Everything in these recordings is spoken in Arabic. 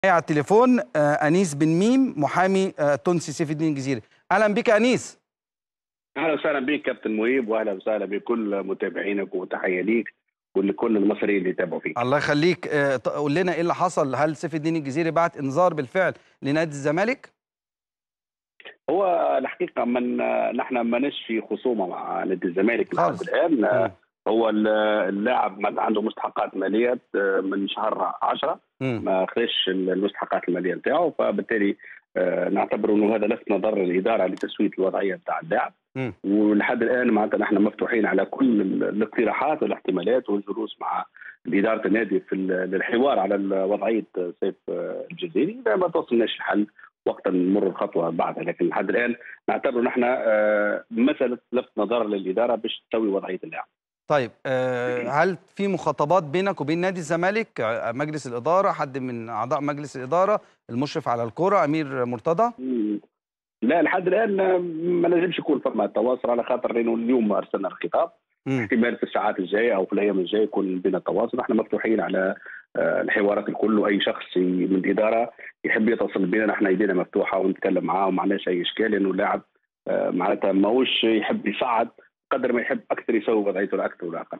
على التليفون أنيس بن ميم محامي تونسي سيف الدين الجزيري. أهلا بك أنيس. اهلا وسهلا بك كابتن مهيب، واهلا وسهلا بكل متابعينك، وتحيه ليك ولكل المصريين اللي يتابعوا فيك. الله يخليك. قول لنا ايه اللي حصل؟ هل سيف الدين الجزيري بعت انذار بالفعل لنادي الزمالك؟ هو الحقيقه نحن ماناش في خصومه مع نادي الزمالك لحد خالص. الان. هو اللاعب عنده مستحقات ماليه من شهر 10 ما خدش المستحقات الماليه نتاعو، فبالتالي نعتبر انه هذا لفت نظر الاداره لتسويه الوضعيه نتاع اللاعب. ولحد الان معناتها نحن مفتوحين على كل الاقتراحات والاحتمالات والجلوس مع اداره النادي في الحوار على وضعيه سيف الجزيري. اذا ما توصلناش الحل وقتا نمر الخطوه بعدها، لكن لحد الان نعتبر نحن مساله لفت نظر للاداره باش تسوي وضعيه اللاعب. طيب هل في مخاطبات بينك وبين نادي الزمالك، مجلس الاداره، حد من اعضاء مجلس الاداره، المشرف على الكره امير مرتضى؟ لا، لحد الان ما لازمش يكون فما تواصل، على خاطر لانه اليوم ارسلنا الخطاب. احتمال في الساعات الجايه او في الايام الجايه يكون بين التواصل. احنا مفتوحين على الحوارات الكل، واي شخص من الاداره يحب يتصل بنا نحن ايدينا مفتوحه ونتكلم معاه وما عندناش اي اشكال، لانه اللاعب معناتها ماهوش يحب يصعد قدر ما يحب اكثر يسوي وضعيته لا اكثر ولا اقل.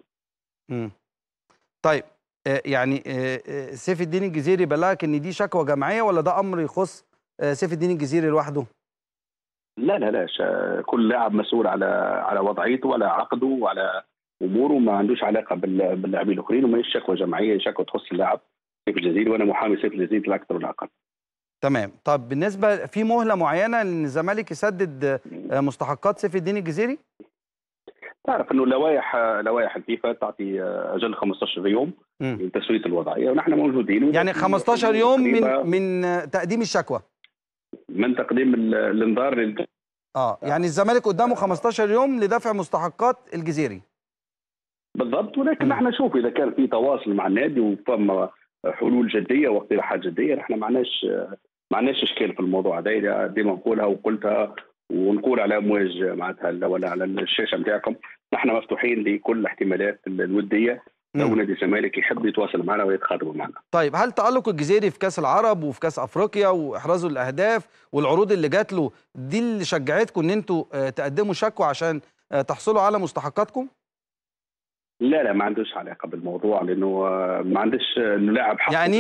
طيب يعني سيف الدين الجزيري بلغك ان دي شكوى جماعيه ولا ده امر يخص سيف الدين الجزيري لوحده؟ لا، كل لاعب مسؤول على وضعيته وعلى عقده وعلى اموره، ما عندوش علاقه باللاعبين الاخرين، وما هيش شكوى جماعيه، شكوى تخص اللاعب سيف الجزيري، وانا محامي سيف الجزيري لا اكثر ولا اقل. تمام. طب بالنسبه في مهله معينه ان الزمالك يسدد مستحقات سيف الدين الجزيري؟ تعرف انه لوائح الفيفا تعطي اجل 15 يوم لتسويه الوضعيه، ونحن موجودين. يعني 15 يوم من تقديم الشكوى، من تقديم الانذار يعني الزمالك قدامه 15 يوم لدفع مستحقات الجزيري. بالضبط. ولكن نحن نشوف اذا كان في تواصل مع النادي وفما حلول جديه واقتراحات جديه، نحن ما عندناش اشكال في الموضوع هذا. ديما نقولها وقلتها ونقول على امواج معناتها ولا على الشاشه نتاعكم، نحن مفتوحين لكل الاحتمالات الوديه لو نادي الزمالك يحب يتواصل معنا ويتخاطب معنا. طيب هل تألق الجزيري في كاس العرب وفي كاس افريقيا واحرازه الاهداف والعروض اللي جات له دي اللي شجعتكم ان انتوا تقدموا شكوى عشان تحصلوا على مستحقاتكم؟ لا، ما عندوش علاقه بالموضوع، لانه ما عندش انه لاعب حق. يا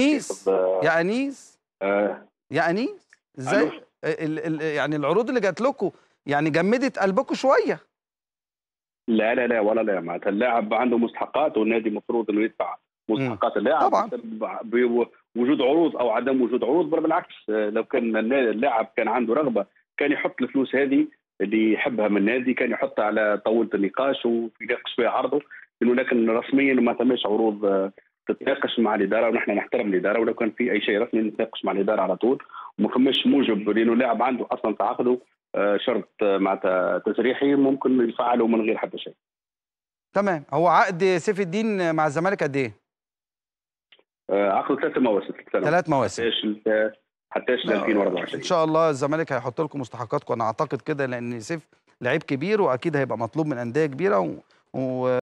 انيس ازاي يعني العروض اللي جات لكم يعني جمدت قلبكم شويه؟ لا ولا لا، معناتها اللاعب عنده مستحقات، والنادي المفروض انه يدفع مستحقات اللاعب طبعا بوجود عروض او عدم وجود عروض. بل بالعكس، لو كان اللاعب كان عنده رغبه كان يحط الفلوس هذه اللي يحبها من النادي، كان يحطها على طاوله النقاش ويناقش فيها عرضه، لكن رسميا ما تمش عروض تتناقش مع الاداره، ونحن نحترم الاداره، ولو كان في اي شيء رسمي نتناقش مع الاداره على طول، وما فماش موجب، لانه اللاعب عنده اصلا في عقده شرط معناتها تسريحي ممكن يفعله من غير حتى شيء. تمام. هو عقد سيف الدين مع الزمالك قد ايه؟ عقده 3 مواسم. 3 مواسم حتى 2024. ان شاء الله الزمالك هيحط لكم مستحقاتكم، انا اعتقد كده، لان سيف لعيب كبير واكيد هيبقى مطلوب من انديه كبيره